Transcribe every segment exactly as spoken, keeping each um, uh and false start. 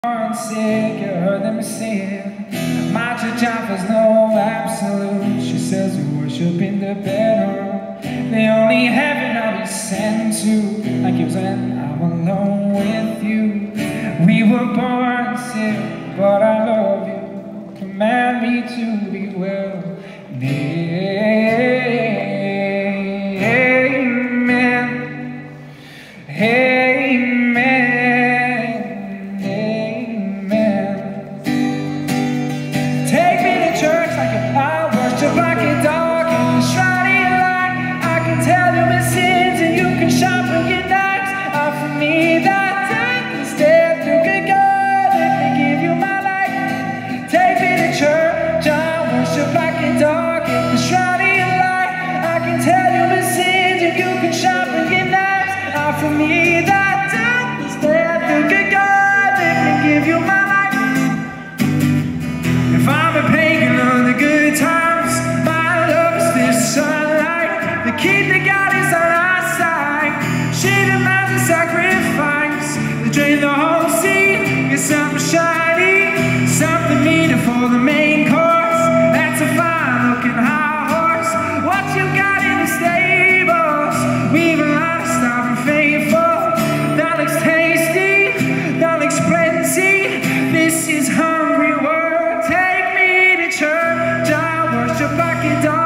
Sick, you heard them say it. My church offers no absolute. She says we worship in the bedroom. The only heaven I'll be sent to, like you when I'm alone with you. We were born sick, but I love you. Command me to be well. Amen. Amen. Like a dog in the shrouded light, I can tell you my sins and you can sharpen your knives. Offer me that time instead. You could go, let me give you my life. Take me to church, I worship like a dog in the shrouded light. I can tell you my sins and you can sharpen your knives. Offer me that time instead. You could go, let me give you my life. If I'm a pagan on the good times, sunlight, the key to God is on our side. She demands a sacrifice to drain the whole sea. Get something shiny, something needed for the main course. That's a fine looking high horse. What you got in the stables? We've a lot of stuff and faithful. That looks tasty, that looks plenty. This is hungry world. Take me to church, I worship like a dog.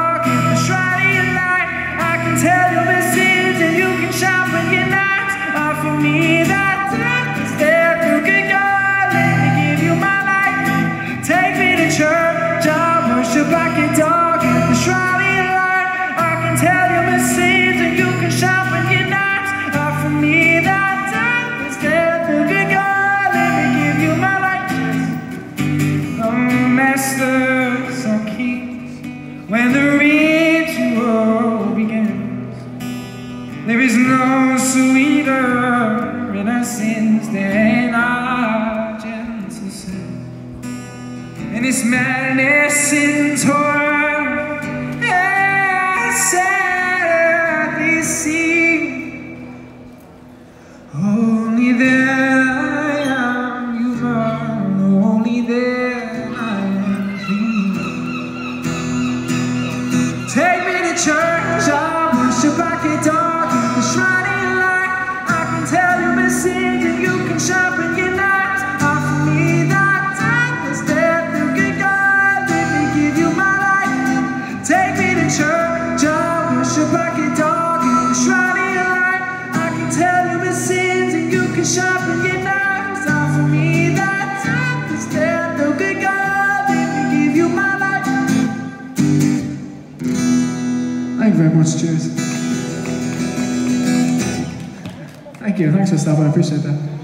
Tell you my sins and you can sharpen your knives. Offer me that time instead. You can go, let me give you my life. Take me to church, I worship like a dog in the shrouded light. I can tell you my sins and you can sharpen your knives. Offer me that time instead. You can go, let me give you my life. Oh, masters or kings, when the ritual begins, there is no sweeter in our sins than our gentle sin. And it's madness and toil, and sadly see. Only then I am human, only then I am free. Take me to church, I worship like a dog. Shrouded light, I can tell you my sins and you can sharpen your knives. Offer me that time instead. You can go, let me give you my life. Take me to church, I worship like a dog in the shrouded light. I can tell you my sins and you can sharpen your knives. Offer me that time instead. You can go, let me give you my life. Thank you very much, cheers. Thank you. Thanks for stopping. I appreciate that.